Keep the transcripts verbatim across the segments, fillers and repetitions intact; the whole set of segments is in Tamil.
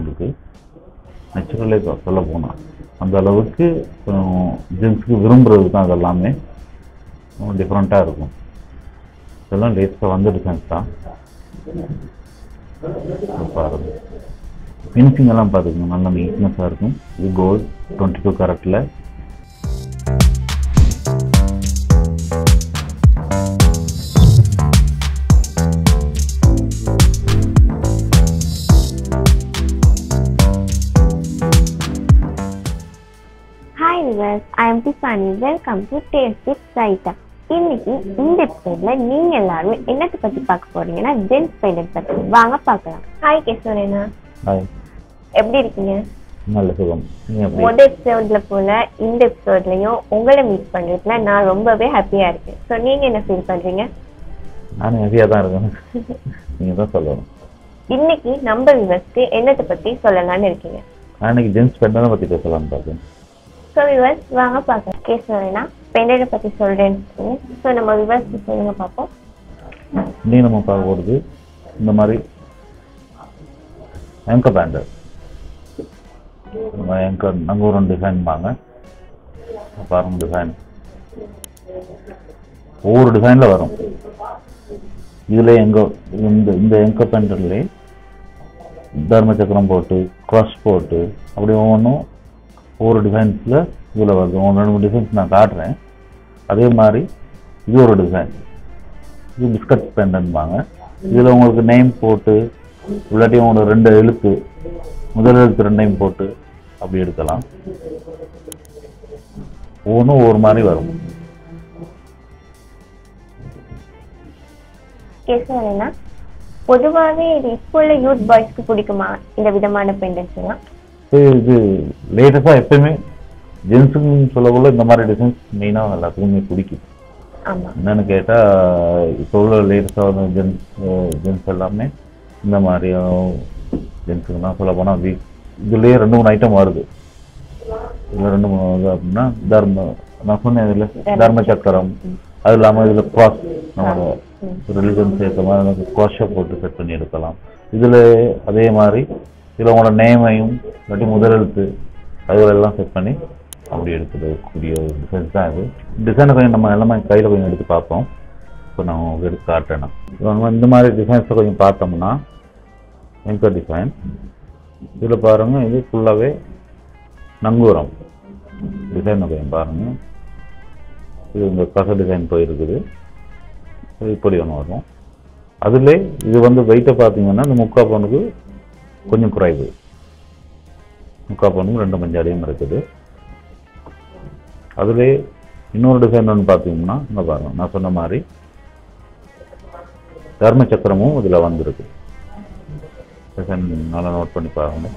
உங்களுக்கு நேச்சுரலே சொல்ல போனால் அந்த அளவுக்கு ஜென்ஸுக்கு விரும்புகிறது தான் அதெல்லாமே டிஃப்ரெண்ட்டாக இருக்கும். இதெல்லாம் லேட்டஸ்ட்டாக வந்த டிசைன்ஸ் தான் பாருங்க. ஃபினிஷிங் எல்லாம் பார்த்துக்கணும், நல்ல நீட்னஸாக இருக்கும். இது கோல்டு டுவெண்ட்டி டூ கேரட்டில். Hi viewers, I am Tiffany. Welcome to Taste with Sarrita. இன்னைக்கு இந்த எபிசோட்ல நீங்க எல்லாரும் என்னத்தை பத்தி பார்க்க போறீங்கன்னா ஜென்ஸ் பெண்டன்ட் பத்தி. வாங்க பார்க்கலாம். ஹாய் கேசவனா. ஹாய். எப்படி இருக்கீங்க? நல்ல சுகம். முதல் எபிசோட்ல போல இந்த எபிசோட்லயும் உங்களை மீட் பண்றதுல நான் ரொம்பவே ஹாப்பியா இருக்கேன். ஸோ நீங்க என்ன ஃபீல் பண்றீங்க? நான் ஹாப்பியா தான் இருக்கேன். நீங்க தான் சொல்லணும். இன்னைக்கு நம்ம வியூவர்ஸ்க்கு என்னத்தை பத்தி சொல்லலாம்னு இருக்கீங்க? அன்னைக்கு ஜென்ஸ் பெண்டன்ட் பத்தி பேசலாம்னு பார்த்தேன். ஸோ வியூவர்ஸ் வாங்க பார்க்கலாம். கேசவனா பெண்டன்ட் பத்தி சொல்றேன். ஸோ நம்ம வியூவர்ஸ் சொல்லுங்க பார்ப்போம். இன்னைக்கு நம்ம பார்க்க போகிறது இந்த மாதிரி ஆங்கர் பேண்டர். ஆங்கர் நாங்கள் ஒரு டிசைன் பாங்க பாருங்க. டிசைன் ஒவ்வொரு டிசைனில் வரும். இதில் எங்கள் இந்த இந்த ஆங்கர் பேண்டர்லேயே தர்ம சக்கரம் போட்டு க்ரஷ் போட்டு அப்படி ஒவ்வொன்றும் ஒவ்வொரு டிசைன்ஸில் இதில் வருது. ஒன்று ரெண்டு மூணு டிசைன்ஸ் நான் காட்டுறேன். அதே மாதிரி இது ஒரு டிசைன். இது பிஸ்கட் பெண்டன்ட்பாங்க. இதில் உங்களுக்கு நேம் போட்டு இல்லாட்டியும் உங்களுக்கு ரெண்டு எழுத்து முதல் எழுத்து ரெண்டையும் போட்டு அப்படி எடுக்கலாம். ஒவ்வொன்றும் ஒவ்வொரு மாதிரி வரும். பொதுவாகவே இது இப்போ உள்ள யூத் பாய்ஸ்க்கு பிடிக்குமா இந்த விதமான பெண்டன்ட்ஸ் எல்லாம்? இது லேட்டஸ்டாக எப்பயுமே ஜென்ஸுக்குன்னு சொல்லக்குள்ள இந்த மாதிரி டிசைன்ஸ் மெயினாக எல்லாத்துக்குமே பிடிக்கும். என்னன்னு கேட்டால் இப்போ உள்ள லேட்டஸ்டாக வந்து ஜென்ஸ் ஜென்ஸ் எல்லாமே இந்த மாதிரி ஜென்ஸுக்குன்னா சொல்ல போனால் வீக் இதுலேயே ரெண்டு மூணு ஐட்டம் வருது. இதில் ரெண்டு மூணு இது அப்படின்னா தர்ம நான் சொன்னேன் இதில் தர்ம சக்கரம், அது இல்லாமல் இதில் க்ராஸ் நம்மளோட ரிலிஜன் சேர்த்த மாதிரி க்ராஷை போட்டு செட் பண்ணி எடுக்கலாம். இதில் அதே மாதிரி இதில் உங்களோட நேமையும் இல்லாட்டி முதலெழுத்து அதுகளெல்லாம் செட் பண்ணி அப்படி எடுக்கக்கூடிய ஒரு டிசைன்ஸ் தான் இது. டிசைனை கொஞ்சம் நம்ம எல்லாமே கையில் கொஞ்சம் எடுத்து பார்ப்போம். இப்போ நான் உங்களுக்கு எடுத்து காட்டுறேன்னா இப்போ இந்த மாதிரி டிசைன்ஸை கொஞ்சம் பார்த்தோம்னா எங்கர் டிசைன் இதில் பாருங்கள். இது ஃபுல்லாகவே நங்கூரம் டிசைனை கொஞ்சம் பாருங்கள். இது இந்த கச டிசைன் போயிருக்குது. இது இப்படி ஒன்று வரும். அதில் இது வந்து வெயிட்டை பார்த்தீங்கன்னா இந்த முக்கால் பவுனுக்கு கொஞ்சம் குறைவு. முக்கால் பவுனுக்கு ரெண்டு மஞ்சள் இருக்குது. அதுலேயே இன்னொரு டிசைன் ஒன்று பார்த்தீங்கன்னா இங்கே பாருங்க, நான் சொன்ன மாதிரி தர்ம சக்கரமும் இதில் வந்துருக்கு. டிசைன் நல்லா நோட் பண்ணி பாருங்க.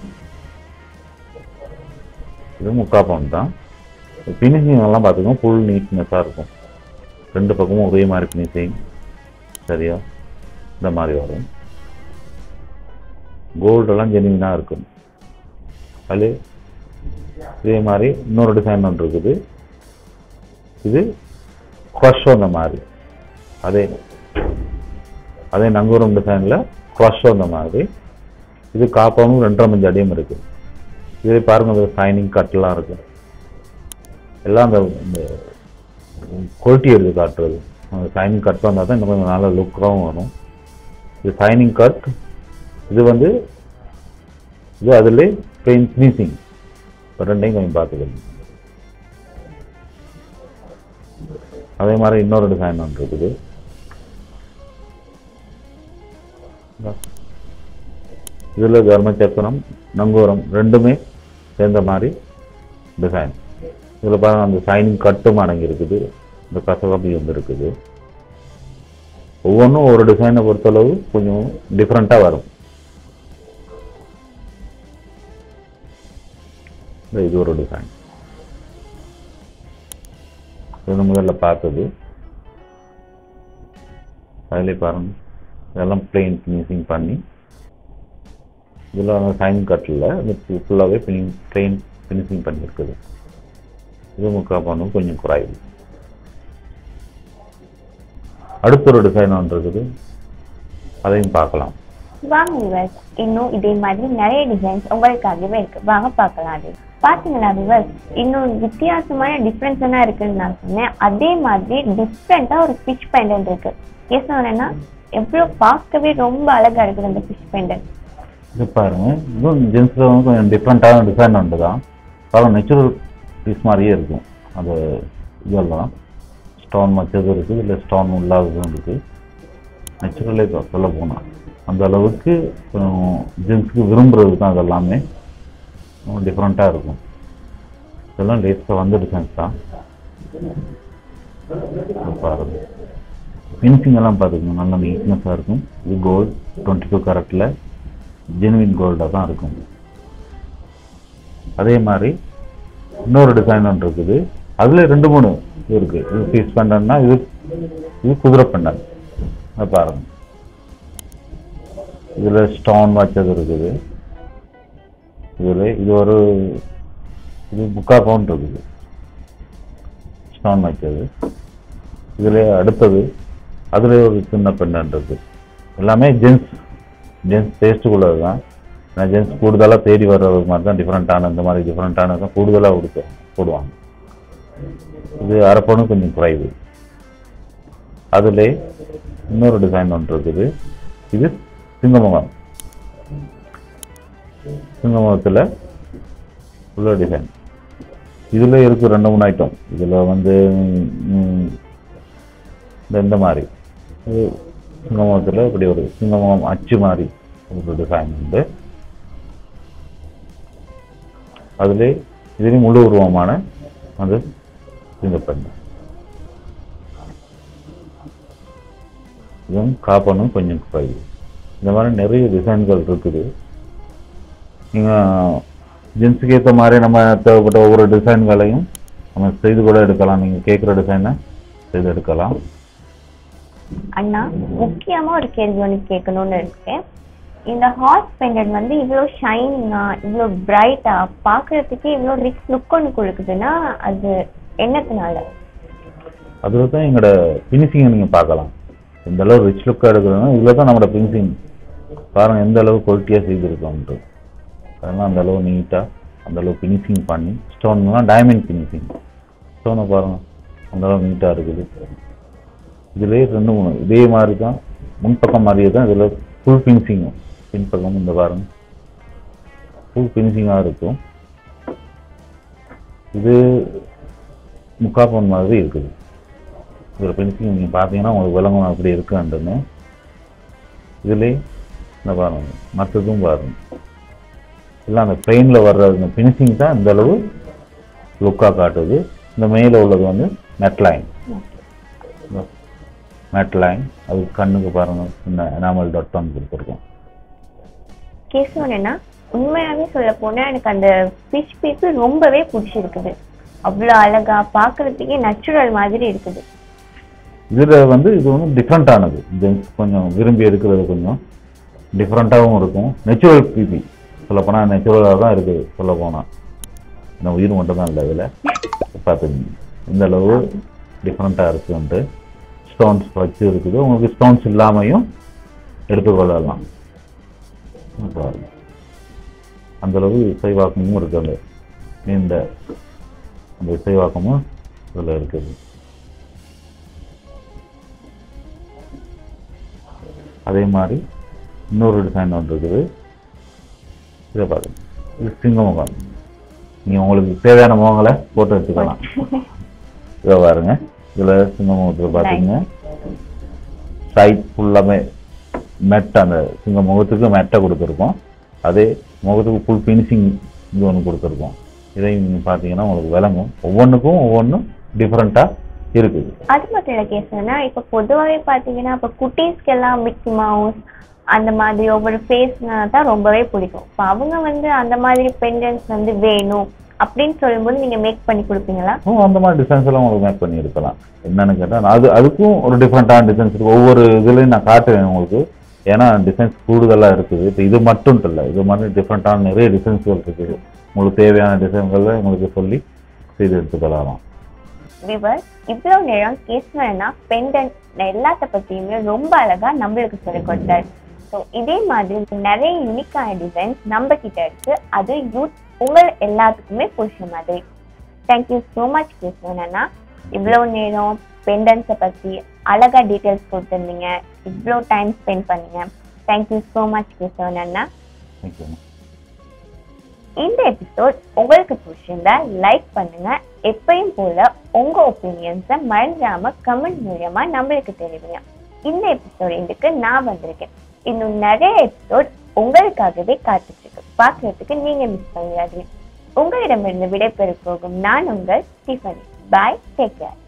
இது முக்கால் பவுன் தான். ஃபினிஷிங் எல்லாம் பார்த்துக்கோங்க, ஃபுல் நீட்னஸாக இருக்கும். ரெண்டு பக்கமும் ஒரே மாதிரி ஃபினிஷிங் சரியா இந்த மாதிரி வரும். கோல்டெல்லாம் ஜெனியூனாக இருக்கும். அது இதே மாதிரி இன்னொரு டிசைன் ஒன்று இருக்குது. இது க்ரஷ் வந்த மாதிரி அதே அதே நங்கூரம் டிசைனில் க்ரஷ் வந்த மாதிரி. இது காப்பானும் ரெண்டரை மஞ்சள் அடியும் இருக்குது. இதே பாருங்கள், அந்த சைனிங் கட்டெலாம் இருக்குது. எல்லாம் அந்த குவாலிட்டி எடுத்து காட்டுறது. அந்த சைனிங் கட் வந்தால் தான் இன்னும் கொஞ்சம் நல்ல லுக்காகவும் வரும். இது சைனிங் கட். இது வந்து இது அதில் பெயின் ஃபினிஷிங் ரெண்டையும் கொஞ்சம் பார்த்துக்கணும். அதே மாதிரி இன்னொரு டிசைன் ஒன்று இருக்குது. இதில் தர்ம சக்கரம் நங்கூரம் ரெண்டுமே சேர்ந்த மாதிரி டிசைன். இதில் பாருங்கள், அந்த சைனிங் கட்டும் அடங்கி இருக்குது. இந்த கசகப்பி வந்து இருக்குது. ஒவ்வொன்றும் ஒரு டிசைனை பொறுத்தளவு கொஞ்சம் டிஃப்ரெண்ட்டாக வரும். இது ஒரு டிசைன். இது முதல்ல பார்த்தது. அதிலே பாருங்கள், இதெல்லாம் பிளெயின் ஃபினிஷிங் பண்ணி இதில் அந்த சைன் கட்டில் ஃபுல்லாகவே ஃபினிங் பிளெயின் ஃபினிஷிங் பண்ணியிருக்குது. இது முக்கால் பவுனும் கொஞ்சம் குறைவு. அடுத்த ஒரு டிசைன் ஒன்று இருக்குது, அதையும் பார்க்கலாம். வாங்க விவர்ஸ், இன்னும் இதே மாதிரி நிறைய டிசைன்ஸ் உங்களுக்காகவே இருக்கு, வாங்க பார்க்கலாம். அது பாத்தீங்களா விவர்ஸ், இன்னும் வித்தியாசமான டிஃப்ரென்ஸ் எல்லாம் இருக்குன்னு நான் சொன்னேன். அதே மாதிரி டிஃப்ரெண்டா ஒரு ஃபிஷ் பெண்டன்ட் இருக்கு. ஏன் சொன்னேன்னா எவ்வளவு பார்க்கவே ரொம்ப அழகா இருக்குது அந்த ஃபிஷ் பெண்டன்ட். இது பாருங்க, இதுவும் ஜென்ஸ்ல வந்து கொஞ்சம் டிஃப்ரெண்டான டிசைன் ஒன்று தான். பாருங்க, நேச்சுரல் பீஸ் மாதிரியே இருக்கும். அது இதெல்லாம் ஸ்டோன் வச்சதும் இருக்குது, இல்லை ஸ்டோன் இல்லாததும் இருக்குது. நேச்சுரலே சொல்ல போனால் அந்த அளவுக்கு ஜென்ஸுக்கு விரும்புறது தான். அது எல்லாமே டிஃப்ரெண்ட்டாக இருக்கும். இதெல்லாம் லேஸில் வந்த டிசைன்ஸ் தான். பாருங்க, ஃபினிஷிங் எல்லாம் பார்த்துக்கணும், நல்லா நீட்னஸாக இருக்கும். இது கோல்டு டுவெண்ட்டி டூ கேரட்டில் ஜெனுவின் கோல்டாக தான் இருக்கும். அதே மாதிரி இன்னொரு டிசைன் ஒன்று இருக்குது. அதில் ரெண்டு மூணு இருக்குது. இது பீஸ் பெண்டன்னா, இது இது குதிரை பெண்டன். அதை பாருங்க, இதில் ஸ்டோன் வச்சது இருக்குது. இதில் இது ஒரு இது முக்கா பவுண்ட் இருக்குது ஸ்டோன் வச்சது. இதில் அடுத்தது அதில் ஒரு சின்ன பெண்டன் இருக்குது. எல்லாமே ஜென்ஸ் ஜென்ஸ் டேஸ்ட்டுக்குள்ளது தான். ஏன்னா ஜென்ஸ் கூடுதலாக தேடி வர்ற மாதிரி தான் டிஃப்ரெண்ட்டான இந்த மாதிரி டிஃப்ரெண்ட்டானது தான் கூடுதலாக கொடுத்து போடுவாங்க. இது அரைப்பணும் கொஞ்சம் குறைவு. அதில் இன்னொரு டிசைன் ஒன்று இருக்குது. இது சிங்கமுகம். சிங்கமுகத்தில் உள்ள டிசைன். இதில் இருக்குது ரெண்டு மூணு ஐட்டம். இதில் வந்து இந்த மாதிரி சிங்கமுகத்தில் இப்படி ஒரு சிங்கமுகம் அச்சு மாதிரி ஒரு டிசைன் உண்டு. அதில் இதுலேயும் முழு உருவமான அந்த சிங்கப்பெண். இதுவும் காப்பனும் கொஞ்சம் குறைவு. இந்த மாதிரி நிறைய டிசைன்கள் இருக்குது. நீங்கள் ஜென்ஸுக்கு ஏற்ற மாதிரி நம்ம தேவைப்பட்ட ஒவ்வொரு டிசைன்களையும் நம்ம செய்து கூட எடுக்கலாம். நீங்கள் கேட்குற டிசைனை செய்து எடுக்கலாம். அண்ணா, முக்கியமா ஒரு கேள்வி ஒன்று கேட்கணும்னு இருக்கேன். இந்த ஹார்ஸ் பெண்டன்ட் வந்து இவ்வளோ ஷைனிங்கா, இவ்வளோ பிரைட்டா, பார்க்கறதுக்கே இவ்வளோ ரிச் லுக் ஒன்று கொடுக்குதுன்னா அது என்னத்தினால? அதில் தான் எங்களோட ஃபினிஷிங்கை நீங்கள் பார்க்கலாம். எந்த அளவு ரிச் லுக்காக எடுக்கிறதுனா இதில் தான் நம்மளோட ஃபினிஷிங் பாருங்கள் எந்த அளவு குவாலிட்டியாக செய்திருக்கோன்ட்டு. அதெல்லாம் அந்த அளவு நீட்டாக அந்த அளவு ஃபினிஷிங் பண்ணி ஸ்டோன்லாம் டைமண்ட் ஃபினிஷிங் ஸ்டோனை பாருங்கள் அந்த அளவு நீட்டாக இருக்குது. இதிலே ரெண்டு மூணு இதே மாதிரி தான் முன்பக்கம் மாதிரியே தான் இதில் ஃபுல் ஃபினிஷிங்கும். பின்பக்கம் இந்த பாருங்க ஃபுல் ஃபினிஷிங்காக இருக்கும். இது முக்கா பவுன் மாதிரி இருக்குது. இதில் ஃபினிஷிங் நீங்கள் பார்த்தீங்கன்னா உங்களுக்கு விளங்கும் அப்படி இருக்குன்னு. இதுலேயே இந்த பாருங்க மற்றதும் பாருங்க எல்லாம் அந்த பிளெயினில் வர்ற இந்த ஃபினிஷிங் தான் இந்த அளவு லுக்காக காட்டுது. இந்த மேலே உள்ளது வந்து மெட் லைன் மெட் லைன் அது கண்ணுக்கு பாருங்க இந்த எனாமல் டாட் காம் கொடுத்துருக்கோம். கேசவனா, உண்மையாகவே சொல்ல போனால் எனக்கு அந்த ஃபிஷ் பீஸ் ரொம்பவே பிடிச்சிருக்குது. அவ்வளோ அழகா பார்க்கறதுக்கே நேச்சுரல் மாதிரி இருக்குது. இதில் வந்து இது வந்து டிஃப்ரெண்ட்டானது. ஜென்ஸ் கொஞ்சம் விரும்பி எடுக்கிறது கொஞ்சம் டிஃப்ரெண்ட்டாகவும் இருக்கும். நேச்சுரல் பிபி சொல்லப்போனால் நேச்சுரலாக தான் இருக்குது. சொல்ல போனால் இந்த உயிர் மட்டும் தான் இல்லை. இதில் பார்த்துங்க இந்த அளவு டிஃப்ரெண்ட்டாக இருக்குன்ட்டு ஸ்டோன்ஸ் வச்சு இருக்குது. உங்களுக்கு ஸ்டோன்ஸ் இல்லாமையும் எடுத்துக்கொள்ளலாம். அந்தளவு இசைவாக்கமும் இருக்குது. நீண்ட அந்த இசைவாக்கமும் இதில் இருக்குது. அதே மாதிரி இன்னொரு டிசைன் ஒன்று இருக்குது. இதை பாருங்க, இது சிங்க முகம். நீங்கள் உங்களுக்கு தேவையான முகங்களை போட்டு வச்சுக்கலாம். இதை பாருங்க, இதில் சிங்க முகத்தில் பார்த்தீங்கன்னா சைட் ஃபுல்லாமே மெட் அந்த சிங்க முகத்துக்கு மெட்டை கொடுத்துருக்கோம். அதே முகத்துக்கு ஃபுல் ஃபினிஷிங் இது ஒன்று கொடுத்துருக்கோம். இதையும் நீங்கள் பார்த்தீங்கன்னா உங்களுக்கு விளங்கும். ஒவ்வொன்றுக்கும் ஒவ்வொன்றும் டிஃப்ரெண்ட்டாக இருக்குது. அது மட்டும் இல்லை கேசவனா, இப்போ பொதுவாகவே பார்த்தீங்கன்னா இப்போ குட்டீஸ்க்கெல்லாம் மிக்கி மவுஸ் அந்த மாதிரி ஒவ்வொரு ஃபேஸ்னா தான் ரொம்பவே பிடிக்கும். இப்போ அவங்க வந்து அந்த மாதிரி பெண்டன்ஸ் வந்து வேணும் அப்படின்னு சொல்லும்போது நீங்கள் மேக் பண்ணி கொடுப்பீங்களா? ஓ, அந்த மாதிரி டிசைன்ஸ் எல்லாம் உங்களுக்கு மேக் பண்ணி எடுக்கலாம். என்னன்னு கேட்டால் அது அதுக்கும் ஒரு டிஃப்ரெண்ட்டான டிசைன்ஸ் இருக்குது. ஒவ்வொரு இதுலையும் நான் காட்டுவேன் உங்களுக்கு. ஏன்னா டிசைன்ஸ் கூடுதலாக இருக்குது. இப்போ இது மட்டும் இல்லை, இது மாதிரி டிஃப்ரெண்ட்டான நிறைய டிசைன்ஸ்கள் இருக்குது. உங்களுக்கு தேவையான டிசைன்களை உங்களுக்கு சொல்லி செய்து எடுத்துக்கலாம். விவர், இவ்வளவு நேரம் கேசவனா பெண்டன்ட் எல்லாத்த பற்றியுமே ரொம்ப அழகா நம்மளுக்கு சொல்லி கொடுத்தாரு. ஸோ இதே மாதிரி நிறைய யூனிக்கான டிசைன்ஸ் நம்ம கிட்ட இருக்கு. அது யூத் உங்கள் எல்லாத்துக்குமே பிடிச்ச மாதிரி. தேங்க்யூ ஸோ மச் கேசவன் அண்ணா. இவ்வளோ நேரம் பெண்டன்ஸை பற்றி அழகா டீட்டெயில்ஸ் கொடுத்துருந்தீங்க. இவ்வளோ டைம் ஸ்பெண்ட் பண்ணீங்க. தேங்க்யூ ஸோ மச் கேசவன் அண்ணா. இந்த எபிசோட் உங்களுக்கு பிடிச்சிருந்தா லைக் பண்ணுங்க. எப்பயும் போல உங்க ஒப்பீனியன்ஸை மறந்துடாம கமெண்ட் மூலமா நம்மளுக்கு தெரிவிங்க. இந்த எபிசோட் இதுக்கு நான் வந்திருக்கேன். இன்னும் நிறைய எபிசோட் உங்களுக்காகவே காத்துட்டு இருக்கு. பார்க்கறதுக்கு நீங்க மிஸ் பண்ணிடாதீங்க. உங்களிடமிருந்து விடைபெற போகும் நான் உங்கள் ஸ்டீஃபனி. பாய், டேக் கேர்.